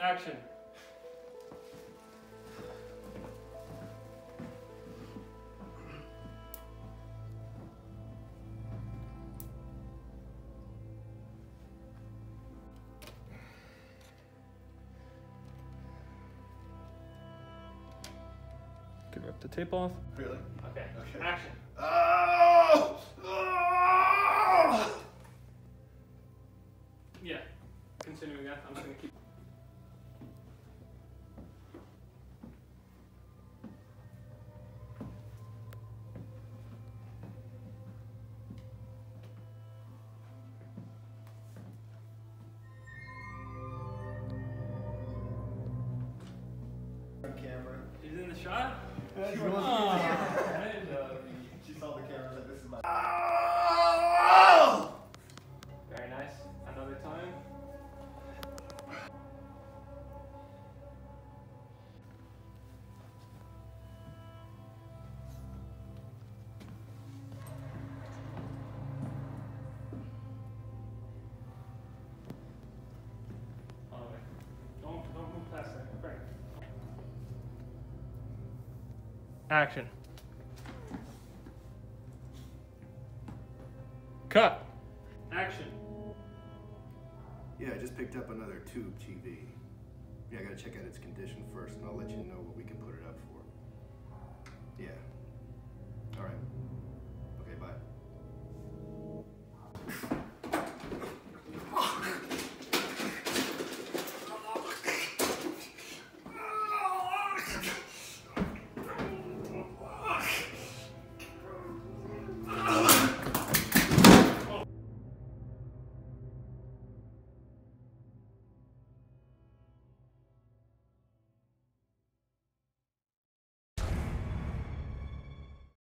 Action. Can rip the tape off. Really? Okay. Okay. Action. Oh! Oh! Yeah. Continuing that. I'm just gonna keep. Camera. He's in the shot. She Oh, I didn't know. She saw the camera like this is my. Oh! Very nice. Another time. Oh, wait. Don't move past that. Frank. Action. Cut. Action. Yeah, I just picked up another tube TV. Yeah, I gotta check out its condition first, and I'll let you know what we can put it up for. Yeah.